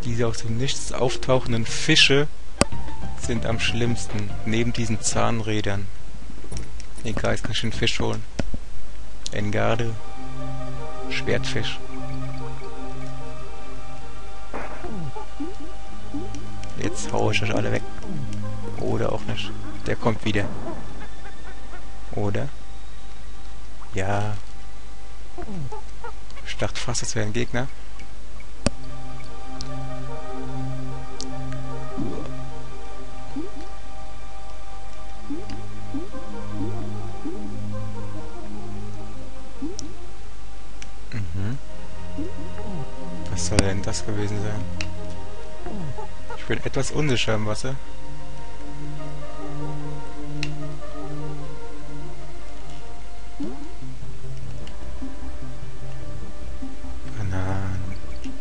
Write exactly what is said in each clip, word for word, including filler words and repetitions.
Diese aus dem Nichts auftauchenden Fische sind am schlimmsten, neben diesen Zahnrädern. Egal, jetzt kann ich den Fisch holen. Engarde. Schwertfisch. Jetzt hau ich euch alle weg. Oder auch nicht. Der kommt wieder. Oder? Ja. Ich dachte fast, das wäre ein Gegner. Mhm. Was soll denn das gewesen sein? Ich bin etwas unsicher im Wasser. Bananen.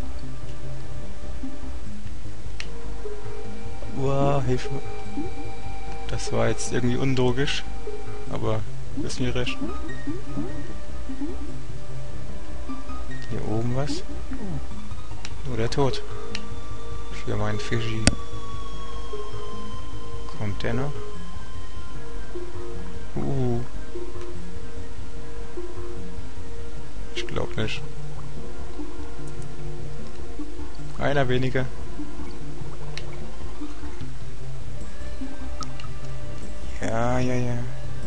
Uah, Hilfe. Das war jetzt irgendwie unlogisch. Aber ist mir recht. Hier oben was? Nur der Tod. Für meinen Fischi. Kommt der noch? Uh. Ich glaub nicht. Einer weniger. Ja, ja, ja.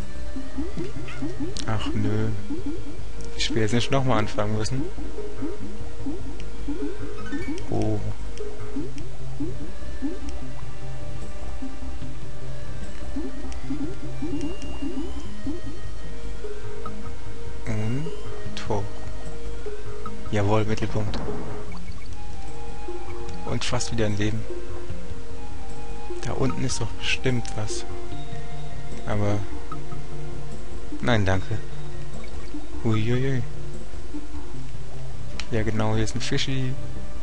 Ach nö. Ich will jetzt nicht nochmal anfangen müssen. Oh. Und Tor. Jawohl, Mittelpunkt. Und fast wieder ein Leben. Da unten ist doch bestimmt was. Aber... Nein, danke. Uiuiui. Ja genau, hier ist ein Fischi.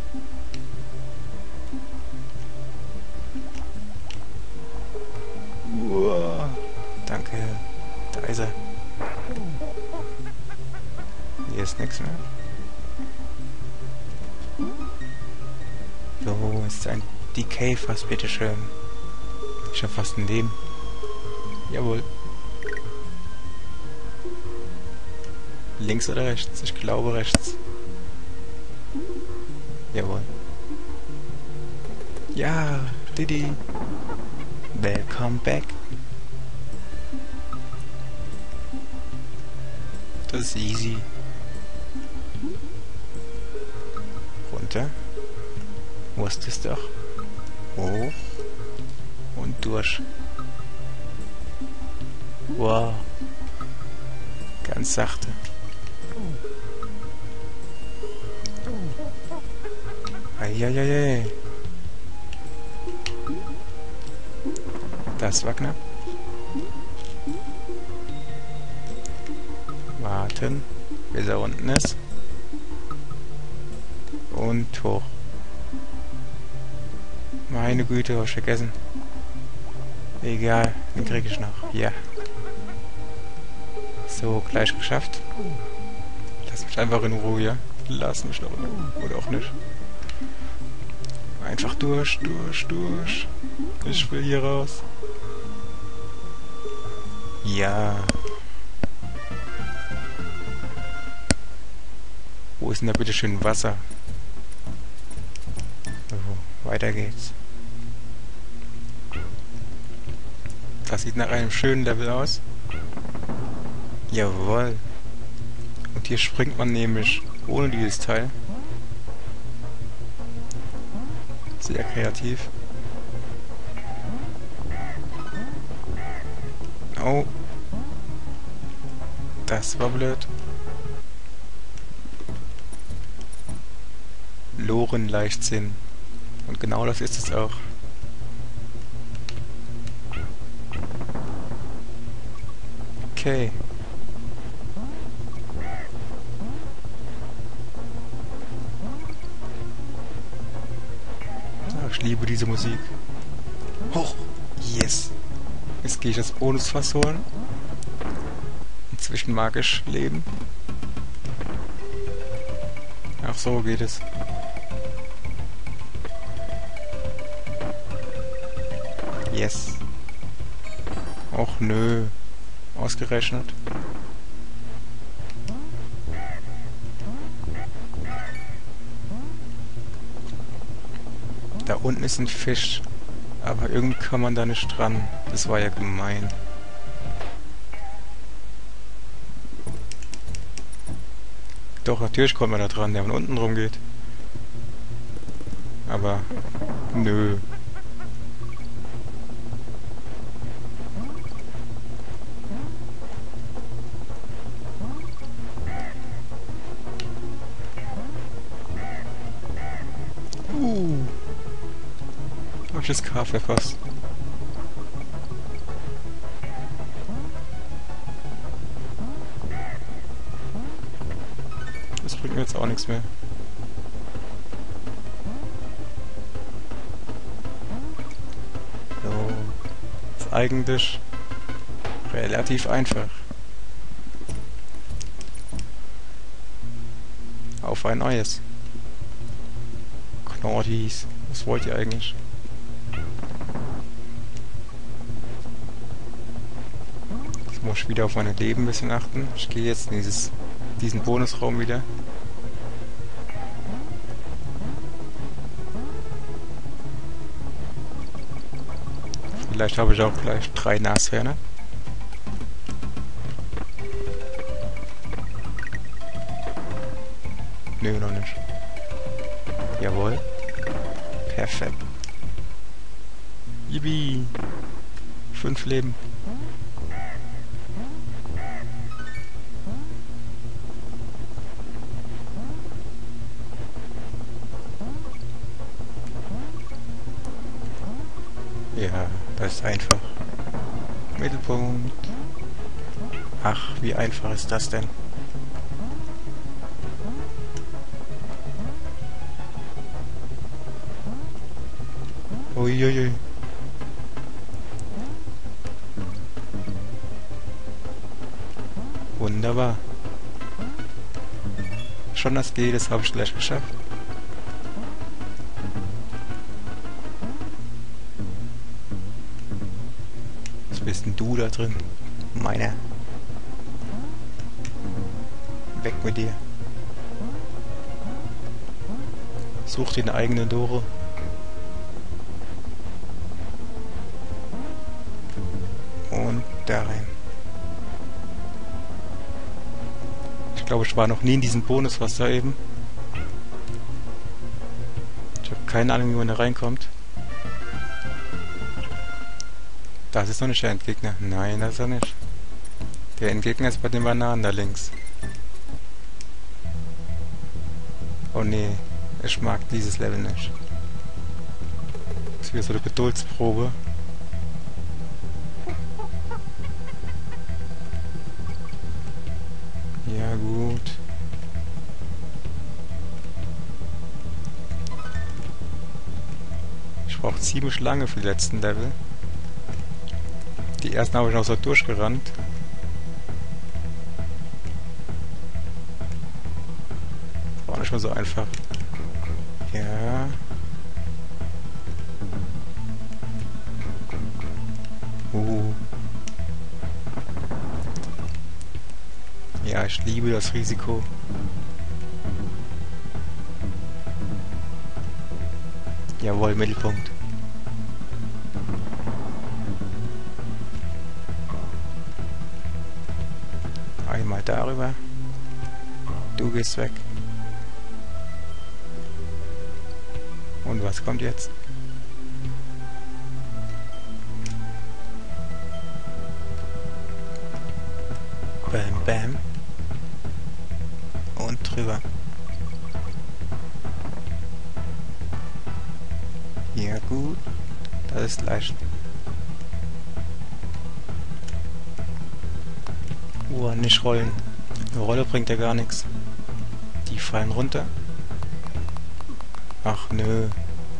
Uah. Danke. Da ist er. Hier ist nichts mehr. So, ist ein Decay-Fass, bitteschön. Ich hab fast ein Leben. Jawohl. Links oder rechts? Ich glaube rechts. Jawohl. Ja, Didi. Welcome back. Das ist easy. Runter. Wusste es doch. Hoch. Und durch. Wow. Ganz sachte. Eieiei. Das war knapp. Warten, bis er unten ist. Und hoch. Meine Güte, hab ich vergessen. Egal, den kriege ich noch. Ja. So, gleich geschafft. Lass mich einfach in Ruhe, ja? Lass mich noch in Ruhe. Oder auch nicht. Einfach durch, durch, durch. Ich will hier raus. Ja. Wo ist denn da bitte schön Wasser? So, weiter geht's. Das sieht nach einem schönen Level aus. Jawohl. Und hier springt man nämlich ohne dieses Teil. Sehr kreativ. Oh. Das war blöd. Loren-Leichtsinn. Und genau das ist es auch. Okay. Ich liebe diese Musik. Hoch! Yes! Jetzt gehe ich das Bonusfass holen. Inzwischen magisch leben. Ach so geht es. Yes. Och nö. Ausgerechnet. Da unten ist ein Fisch. Aber irgendwie kann man da nicht dran. Das war ja gemein. Doch, natürlich kommt man da dran, der von unten rumgeht. Aber nö. Uh. Hab ich das K verfasst. Das bringt mir jetzt auch nichts mehr. So. Ist eigentlich relativ einfach. Auf ein neues. Knortis. Was wollt ihr eigentlich? Jetzt muss ich wieder auf meine Leben ein bisschen achten. Ich gehe jetzt in dieses, diesen Bonusraum wieder. Vielleicht habe ich auch gleich drei Nashörner. Nö, noch nicht. Jawohl. Perfekt. Yippie. Fünf Leben. Ja, das ist einfach. Mittelpunkt. Ach, wie einfach ist das denn? Uiuiui. Wunderbar. Schon das geht, das habe ich gleich geschafft. Was bist denn du da drin? Meiner. Weg mit dir. Such dir eine eigene Dore. Und da rein. Ich glaube, ich war noch nie in diesem Bonuswasser eben. Ich habe keine Ahnung, wie man da reinkommt. Das ist noch nicht der Endgegner. Nein, das ist er nicht. Der Endgegner ist bei den Bananen da links. Oh nee, ich mag dieses Level nicht. Das ist wieder so eine Geduldsprobe. Ja, gut. Ich brauche ziemlich lange für die letzten Level. Die ersten habe ich noch so durchgerannt. War nicht mehr so einfach. Ja. Uh. Ja, ich liebe das Risiko. Jawohl, Mittelpunkt. Einmal darüber. Du gehst weg. Und was kommt jetzt? Bam, bam. Und drüber. Ja gut, das ist leicht. Uh, nicht rollen. Eine Rolle bringt ja gar nichts. Die fallen runter. Ach nö.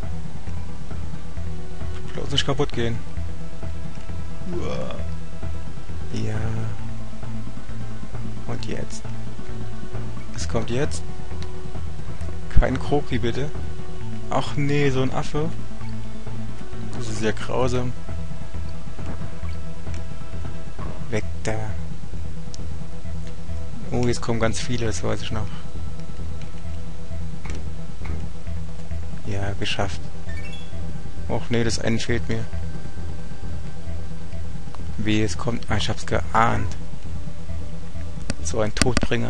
Bloß nicht kaputt gehen. Uah. Ja. Und jetzt? Was kommt jetzt? Kein Kroki bitte. Ach nee, so ein Affe. Das ist ja grausam. Weg da. Oh, jetzt kommen ganz viele, das weiß ich noch. Ja, geschafft. Och nee, das eine fehlt mir. Wie es kommt. Ah, ich hab's geahnt. So ein Todbringer.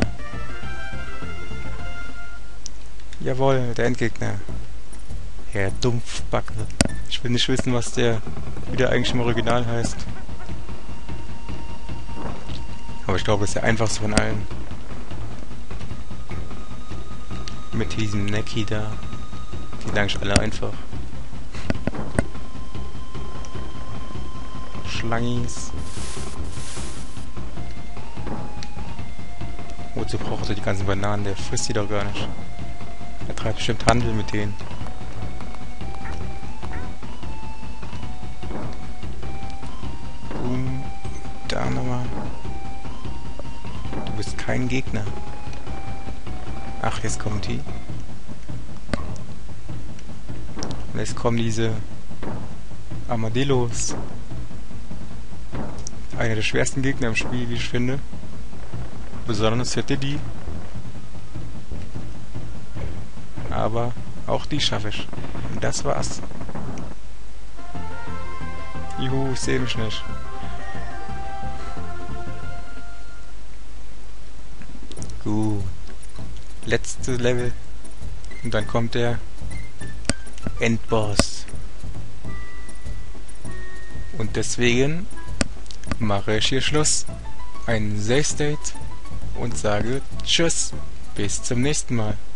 Jawohl, der Endgegner. Herr Dumpfbacke. Ich will nicht wissen, was der wieder eigentlich im Original heißt. Aber ich glaube, das ist der einfachste von allen. Mit diesem Necki da. Die sind eigentlich alle einfach. Schlangis. Wozu braucht er die ganzen Bananen? Der frisst die doch gar nicht. Er treibt bestimmt Handel mit denen. Boom. Da nochmal. Du bist kein Gegner. Ach, jetzt kommen die. Und jetzt kommen diese Armadillos. Einer der schwersten Gegner im Spiel, wie ich finde. Besonders für Diddy. Aber auch die schaffe ich. Und das war's. Juhu, ich sehe mich nicht. Gut. Letzte Level. Und dann kommt der Endboss. Und deswegen mache ich hier Schluss. Ein Save State. Und sage Tschüss. Bis zum nächsten Mal.